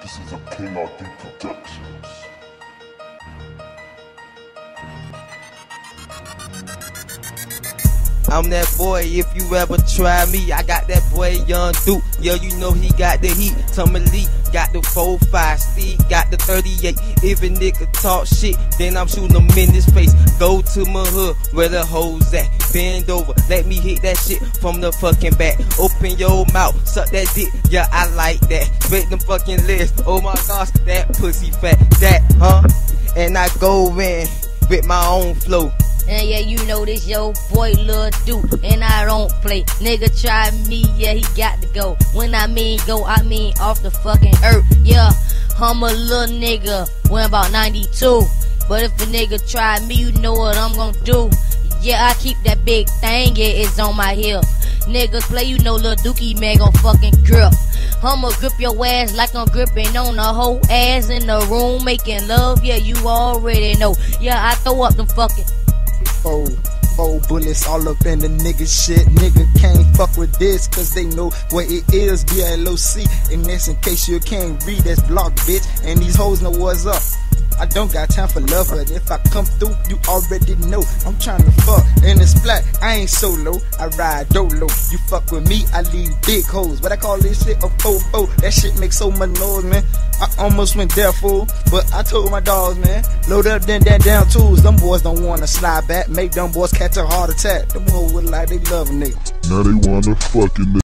This is a King RD Productions. I'm that boy, if you ever try me. I got that boy Young Duke, yeah, you know he got the heat. Tommy Lee got the 4-5, Steve got the 38. If a nigga talk shit, then I'm shooting him in his face. Go to my hood, where the hoes at. Bend over, let me hit that shit from the fucking back. Open your mouth, suck that dick, yeah, I like that. Break them fucking legs, oh my gosh, that pussy fat. That, and I go in with my own flow. And yeah, you know this yo boy Lil Duke, and I don't play. Nigga try me, yeah, he got to go. When I mean go, I mean off the fucking earth. Yeah, I'm a little nigga, when about 92. But if a nigga try me, you know what I'm gonna do. Yeah, I keep that big thing, yeah, it's on my hip. Niggas play, you know Lil Dookie man gon' fucking grip. I'ma grip your ass like I'm gripping on a whole ass in the room making love. Yeah, you already know. Yeah, I throw up them fucking Four bullets all up in the nigga shit. Nigga can't fuck with this cause they know what it is. BLOC, and that's in case you can't read, that's block, bitch. And these hoes know what's up. I don't got time for love, but if I come through, you already know I'm trying to fuck in the splat. I ain't solo, I ride dolo. You fuck with me, I leave big hoes. What I call this shit a fofo. That shit makes so much noise, man. I almost went there, fool, but I told my dogs, man, load up them down tools. Them boys don't wanna slide back, make them boys catch a heart attack. Them hoes look like they love a nigga. Now they wanna fucking